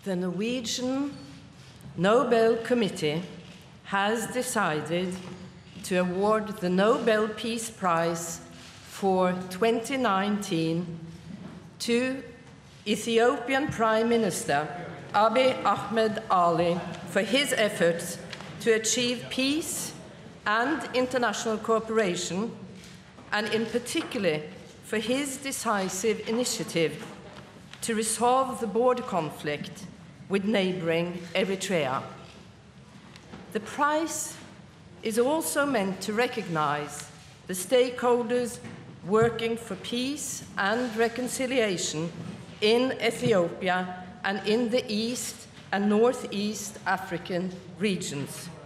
The Norwegian Nobel Committee has decided to award the Nobel Peace Prize for 2019 to Ethiopian Prime Minister Abiy Ahmed Ali for his efforts to achieve peace and international cooperation, and in particular for his decisive initiative to resolve the border conflict with neighboring Eritrea. The prize is also meant to recognize the stakeholders working for peace and reconciliation in Ethiopia and in the East and Northeast African regions.